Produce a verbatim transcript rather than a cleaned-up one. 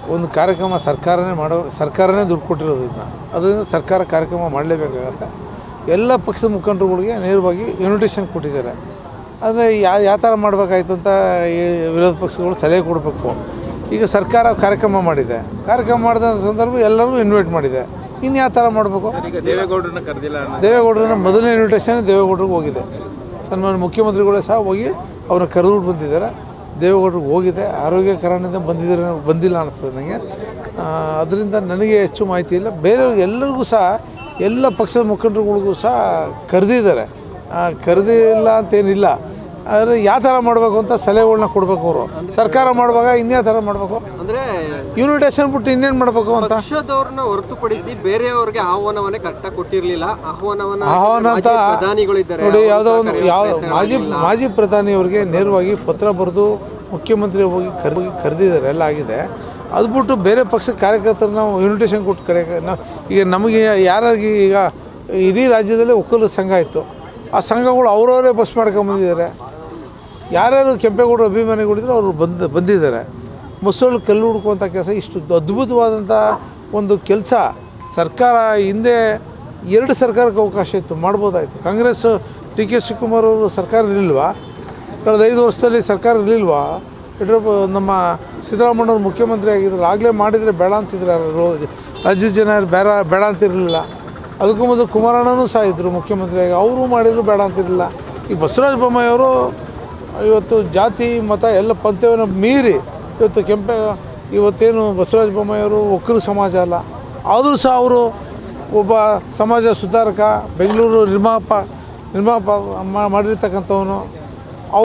ಒಂದು ಕಾರ್ಯಕ್ರಮ ಸರ್ಕಾರನೇ ಮಾಡೋ ಸರ್ಕಾರನೇ ದುಡ್ಡು ಕೊಟ್ಟಿರೋದು ಇದನ್ನ ಅದರಿಂದ ಸರ್ಕಾರ ಕಾರ್ಯಕ್ರಮ ಮಾಡಲೇಬೇಕಾಗತ್ತೆ. ಎಲ್ಲ ಪಕ್ಷದ ಮುಖಂಡರುಗಳಿಗೆ ನೇರವಾಗಿ ಇನ್ವಿಟೇಷನ್ ಕೊಟ್ಟಿದ್ದಾರೆ. ಆದರೆ ಯಾ ಯಾವ ಥರ ಮಾಡಬೇಕಾಯ್ತು ಅಂತ ವಿರೋಧ ಪಕ್ಷಗಳು ಸಲಹೆ ಕೊಡಬೇಕು. ಈಗ ಸರ್ಕಾರ ಕಾರ್ಯಕ್ರಮ ಮಾಡಿದೆ, ಕಾರ್ಯಕ್ರಮ ಮಾಡಿದ ಸಂದರ್ಭ ಎಲ್ಲರಿಗೂ ಇನ್ವೈಟ್ ಮಾಡಿದೆ. ಇನ್ನು ಯಾವ ಥರ ಮಾಡಬೇಕು? ದೇವೇಗೌಡರನ್ನ ಕರೆದಿಲ್ಲ. ದೇವೇಗೌಡರನ್ನ ಮೊದಲನೇ ಇನ್ವಿಟೇಷನ್ ದೇವೇಗೌಡರಿಗೆ ಹೋಗಿದೆ. ಸನ್ಮಾನ್ಯ ಮುಖ್ಯಮಂತ್ರಿಗಳೇ ಸಹ ಹೋಗಿ ಅವ್ರನ್ನ ಕರೆದುಬಿಟ್ಟು ಬಂದಿದ್ದಾರೆ. ದೇವೇಗೌಡರಿಗೆ ಹೋಗಿದೆ. ಆರೋಗ್ಯ ಕಾರಣದಿಂದ ಬಂದಿದ್ದಾರೆ ಬಂದಿಲ್ಲ ಅನ್ನಿಸ್ತದೆ ನನಗೆ. ಅದರಿಂದ ನನಗೆ ಹೆಚ್ಚು ಮಾಹಿತಿ ಇಲ್ಲ. ಬೇರೆಯವ್ರಿಗೆ ಎಲ್ಲರಿಗೂ ಸಹ ಎಲ್ಲ ಪಕ್ಷದ ಮುಖಂಡರುಗಳಿಗೂ ಸಹ ಕರೆದಿದ್ದಾರೆ. ಕರೆದಿಲ್ಲ ಅಂತೇನಿಲ್ಲ. ಆದರೆ ಯಾವ ಥರ ಮಾಡಬೇಕು ಅಂತ ಸಲಹೆಗಳನ್ನ ಕೊಡಬೇಕು. ಅವರು ಸರ್ಕಾರ ಮಾಡುವಾಗ ಇನ್ಯಾವ ಥರ ಮಾಡಬೇಕು ಅಂದರೆ ಇನ್ವಿಟೇಷನ್ ಬಿಟ್ಟು ಇನ್ನೇನು ಮಾಡಬೇಕು ಅಂತ ಪಕ್ಷದವ್ರನ್ನ ಹೊರತುಪಡಿಸಿ ಬೇರೆಯವ್ರಿಗೆ ಆಹ್ವಾನವನ್ನೇ ಕರೆಕ್ಟಾಗಿ ಕೊಟ್ಟಿರಲಿಲ್ಲ. ಆಹ್ವಾನವನ್ನು ಆಹ್ವಾನ ಅಂತ ಪ್ರಧಾನಿಗಳಿದ್ದಾರೆ ನೋಡಿ, ಯಾವುದೋ ಒಂದು ಯಾವ ಮಾಜಿ ಮಾಜಿ ಪ್ರಧಾನಿಯವರಿಗೆ ನೇರವಾಗಿ ಪತ್ರ ಬರೆದು ಮುಖ್ಯಮಂತ್ರಿ ಹೋಗಿ ಕರೆದು ಕರೆದಿದ್ದಾರೆ, ಎಲ್ಲ ಆಗಿದೆ. ಅದು ಬಿಟ್ಟು ಬೇರೆ ಪಕ್ಷದ ಕಾರ್ಯಕರ್ತರು ನಾವು ಇನ್ವಿಟೇಷನ್ ಕೊಟ್ಟು ಕರೆಯೋಕೆ ನಾವು ಈಗ ನಮಗೆ ಯಾರಾಗಿ ಈಗ ಇಡೀ ರಾಜ್ಯದಲ್ಲೇ ಒಕ್ಕಲಿಗ ಸಂಘ ಇತ್ತು. ಆ ಸಂಘಗಳು ಅವರವರೇ ಬಸ್ ಮಾಡ್ಕೊಂಬಂದಿದ್ದಾರೆ. ಯಾರ್ಯಾರು ಕೆಂಪೇಗೌಡರು ಅಭಿಮಾನಿಗಳಿದ್ರು ಅವರು ಬಂದು ಬಂದಿದ್ದಾರೆ. ಮುಸಳು ಕಲ್ಲು ಹುಡುಕುವಂಥ ಕೆಲಸ ಇಷ್ಟು ಅದ್ಭುತವಾದಂಥ ಒಂದು ಕೆಲಸ ಸರ್ಕಾರ ಹಿಂದೆ ಎರಡು ಸರ್ಕಾರಕ್ಕೆ ಅವಕಾಶ ಇತ್ತು, ಮಾಡ್ಬೋದಾಯಿತು. ಕಾಂಗ್ರೆಸ್ ಡಿ ಕೆ ಶಿವಕುಮಾರ್ ಅವರು ಸರ್ಕಾರ ಇರಲಿಲ್ವಾ? ಕಳೆದ ಐದು ವರ್ಷದಲ್ಲಿ ಸರ್ಕಾರ ಇರಲಿಲ್ವಾ? ಯಡಿಯೂರಪ್ಪ ನಮ್ಮ ಸಿದ್ದರಾಮಯ್ಯವ್ರು ಮುಖ್ಯಮಂತ್ರಿ ಆಗಿದ್ರು, ಆಗಲೇ ಮಾಡಿದರೆ ಬೇಡ ಅಂತಿದ್ರು. ರಾಜ್ಯದ ಜನ ಬೇಡ ಬೇಡ ಅಂತಿರಲಿಲ್ಲ. ಅದಕ್ಕೂ ಮೊದಲು ಕುಮಾರಣ್ಣನೂ ಸಹ ಇದ್ದರು ಮುಖ್ಯಮಂತ್ರಿಯಾಗಿ, ಅವರು ಮಾಡಿದ್ರು ಬೇಡ ಅಂತಿರಲಿಲ್ಲ. ಈ ಬಸವರಾಜ ಬೊಮ್ಮಾಯಿಯವರು ಇವತ್ತು ಜಾತಿ ಮತ ಎಲ್ಲ ಪಂಥವನ್ನು ಮೀರಿ ಇವತ್ತು ಕೆಂಪೆ ಇವತ್ತೇನು ಬಸವರಾಜ ಬೊಮ್ಮಾಯಿಯವರು ಒಕ್ಕಲು ಸಮಾಜ ಅಲ್ಲ, ಆದರೂ ಸಹ ಅವರು ಒಬ್ಬ ಸಮಾಜ ಸುಧಾರಕ, ಬೆಂಗಳೂರು ನಿರ್ಮಾಪ ನಿರ್ಮಾಪ ಮಾಡಿರ್ತಕ್ಕಂಥವನು.